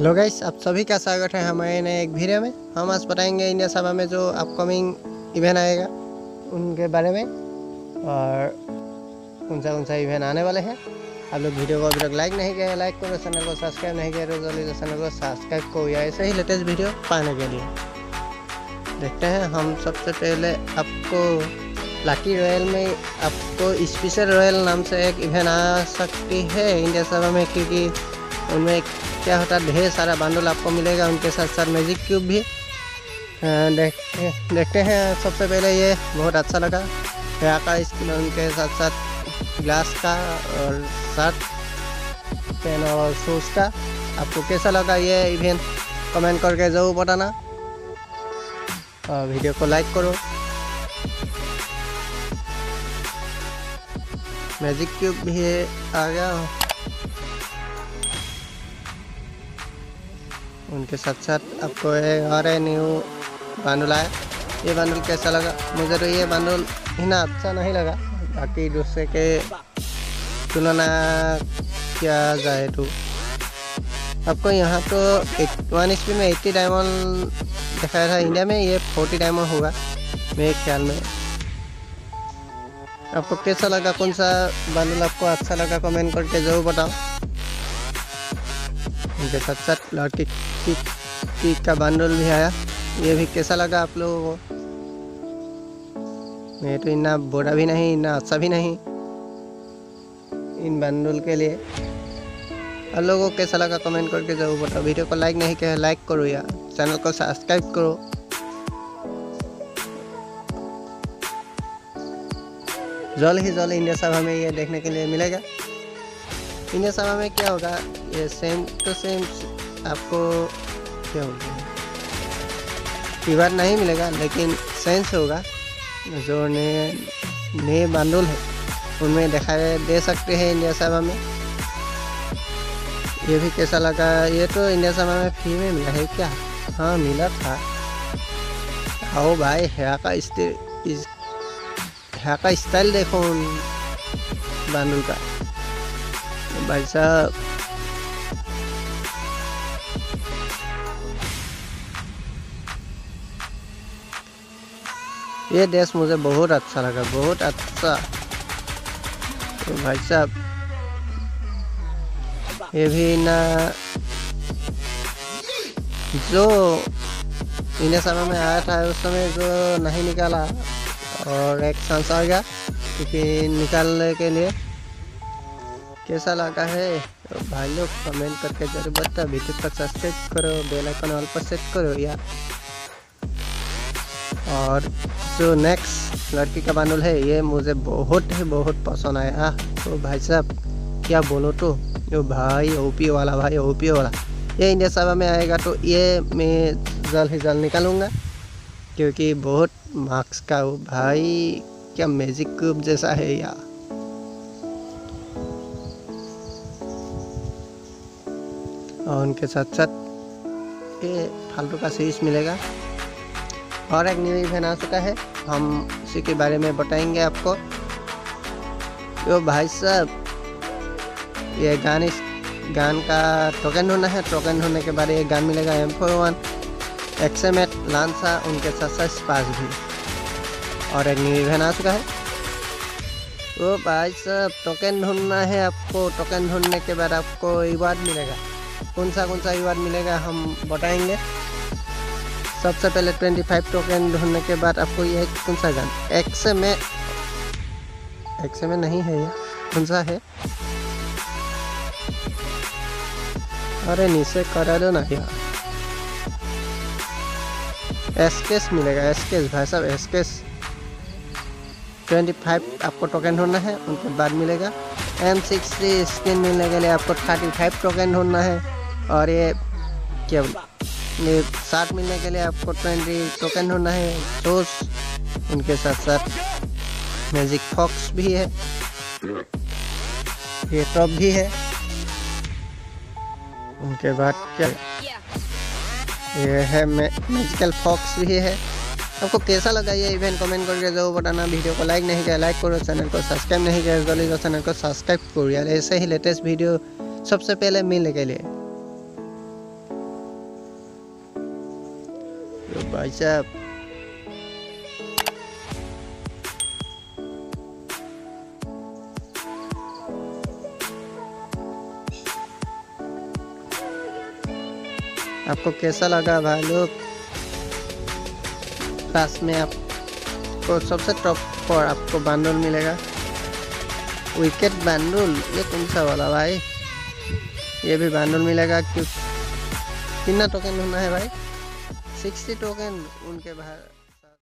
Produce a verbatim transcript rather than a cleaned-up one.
Hello guys, आप सभी का स्वागत है हमारे नए एक वीडियो में। हम आज बताएंगे इंडिया सभा में जो अपकमिंग इवेंट आएगा उनके बारे में और कौन सा कौन सा इवेंट आने वाले हैं। आप लोग वीडियो को अभी तक लाइक नहीं किया, लाइक करो, चैनल को सब्सक्राइब नहीं किया तो जल्दी से चैनल को सब्सक्राइब करो या ऐसे ही लेटेस्ट वीडियो पाने के लिए। देखते हैं, हम सबसे पहले आपको लकी रॉयल में आपको स्पेशल रॉयल नाम से एक इवेंट आ सकती है इंडिया सभा में, क्योंकि उनमें क्या होता है ढेर सारा बंडल आपको मिलेगा, उनके साथ साथ मैजिक क्यूब भी। देख देखते हैं। सबसे पहले ये बहुत अच्छा लगा हेयर का स्किन, उनके साथ साथ ग्लास का और शर्ट पेन और शूज़ का। आपको कैसा लगा ये इवेंट कमेंट करके ज़रूर बताना और वीडियो को लाइक करो। मैजिक क्यूब भी आ गया, उनके साथ साथ आपको और न्यू बंडल आया। ये बंडल कैसा लगा? मुझे तो ये बंडल इतना अच्छा नहीं लगा, बाकी दूसरे के तुलना किया जाए तो आपको यहाँ तो वन स्पीड में अस्सी डायमंड दिखाया था। इंडिया में ये चालीस डायमंड होगा मेरे ख्याल में। आपको कैसा लगा? कौन सा बंडल आपको अच्छा लगा? कमेंट करके ज़रूर बताओ। उनके साथ साथ लड़की की, की का बंडल भी आया, ये भी कैसा लगा आप लोगों को? मैं तो इतना बुरा भी नहीं, इतना अच्छा भी नहीं इन बंडल के लिए। आप लोगों को कैसा लगा कमेंट करके जरूर बताओ। वीडियो को लाइक नहीं किया लाइक करो या चैनल को सब्सक्राइब करो। जल्द ही जल्द इंडिया सभा में ये देखने के लिए मिलेगा। इंडिया सभा में क्या होगा, ये सेम टू सेम आपको क्या होगा फीवर नहीं मिलेगा, लेकिन सेंस होगा। जो नए नए बंडल है उनमें दिखाई दे सकते हैं इंडिया सभा में। ये भी कैसा लगा? ये तो इंडिया सभा में फ्री में मिला है क्या? हाँ मिला था। आओ भाई, हेयर का स्टाइल हेयर का स्टाइल देखो उन बंडल का भाई साहब। ये ड्रेस मुझे बहुत अच्छा लगा, बहुत अच्छा। तो भाई साहब ये भी ना, जो इंडिया सभा में आया था उस समय जो नहीं निकाला और एक चांस आ गया क्योंकि निकालने के लिए। कैसा लगा है तो भाई लोग कमेंट करके जरूर बता। वीडियो को सब्सक्राइब करो, बेल आइकन ऑल पर सेट करो या। और जो नेक्स्ट लड़की का बंडल है ये मुझे बहुत ही बहुत पसंद आया। तो भाई साहब क्या बोलो, तो जो भाई ओपी वाला भाई ओपी वाला ये इंडिया सभा में आएगा तो ये मैं जल्द ही जल्द निकालूंगा, क्योंकि बहुत मार्क्स का हो भाई। क्या मैजिक क्यूब जैसा है यार। और उनके साथ साथ ये फालतू का सीरीज मिलेगा। और एक न्यू इवेंट आ चुका है, हम उसी के बारे में बताएंगे आपको। यो भाई साहब ये गान इस गान का टोकन होना है। टोकन होने के बाद ये गान मिलेगा एम फोर वन एक्सएमएट लांसा, उनके साथ साथ स्पास भी। और एक न्यू इवेंट आ चुका है। तो भाई साहब टोकन ढूंढना है आपको। टोकन ढूंढने के बाद आपको रिवार्ड मिलेगा। कौन सा कौन सा रिवार्ड मिलेगा हम बताएंगे। सबसे पहले पच्चीस टोकन ढूंढने के बाद आपको ये कौन सा गन एक्स में एक्स में नहीं है, ये कौन सा है? अरे नीचे करा दो ना यार। एसकेस मिलेगा, एसकेस भाई साहब एसकेस। पच्चीस आपको टोकन ढूंढना है, उनके बाद मिलेगा एम सिक्सटी स्किन मिलने के लिए आपको पैंतीस टोकन ढूंढना है। और ये क्या ये साठ मिलने के लिए आपको बीस टोकन ढूंढना है। शूज उनके साथ साथ मैजिक फॉक्स भी है, ये टॉप भी है। उनके बाद क्या ये है मैजिकल फॉक्स भी है। आपको कैसा लगा ये इवेंट कमेंट करके जरूर बताना। वीडियो को लाइक नहीं किया लाइक करो, चैनल को सब्सक्राइब नहीं किया जल्दी से चैनल को सब्सक्राइब करो यार, ऐसे ही लेटेस्ट वीडियो सबसे पहले मिलने के लिए। तो भाई साहब आपको कैसा लगा भाई लोग? लास्ट में आपको सबसे टॉप पर आपको बंडल मिलेगा, विकेट बंडल। ये कौन सा वाला भाई? ये भी बंडल मिलेगा। क्यों कितना टोकन होना है भाई? सिक्सटी टोकन उनके बाहर